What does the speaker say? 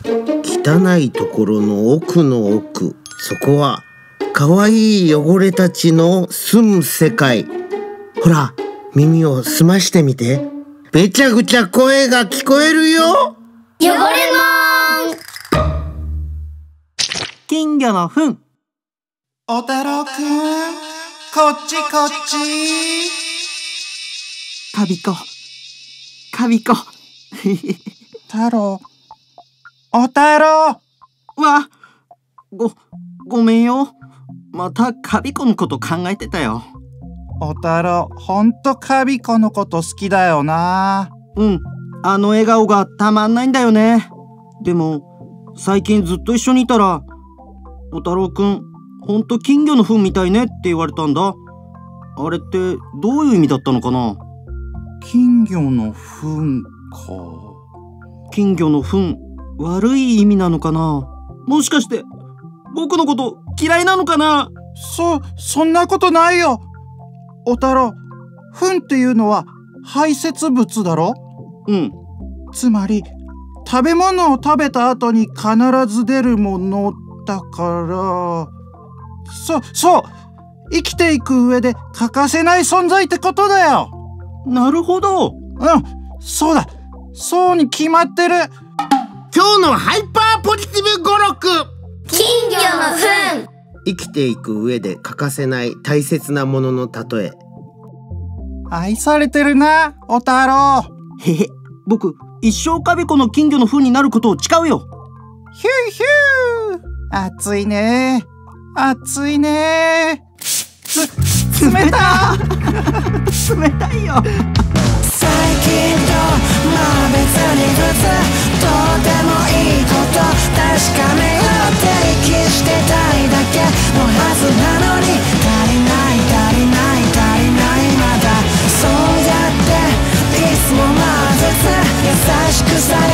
汚いところの奥の奥、そこはかわいい汚れたちの住む世界。ほら、耳を澄ましてみて。めちゃくちゃ声が聞こえるよ。 汚れもん。 金魚の糞。 おたろうくん、こっちこっち。 かびこ太郎、おたろう。 わ、ごめんよ。またかびこのこと考えてたよ。 おたろう、ほんとかびこのこと好きだよな。 うん、あの笑顔がたまんないんだよね。でも最近ずっと一緒にいたら、お太郎くんほんと金魚の糞みたいねって言われたんだ。あれってどういう意味だったのかな。 金魚の糞か。 金魚の糞、悪い意味なのかな。もしかして僕のこと嫌いなのかな。 そんなことないよ。おたろう、糞っていうのは排泄物だろ。 うん。 つまり食べ物を食べた後に必ず出るものだから、そう生きていく上で欠かせない存在ってことだよ。 なるほど。 そうだ、そうに決まってる。 今日のハイパーポジティブ語録。 金魚の糞。 生きていく上で欠かせない大切なものの例え。 愛されてるな、おたろう。 へへ、僕一生かびこの金魚の糞になることを誓うよ。 ヒューヒュー。暑いね、暑いね。冷た冷たいよ。 最近と別に普通、とてもいいこと確かめようって息してたいだけのはずなのに、足りないまだ。そうやっていつもまず優しくさ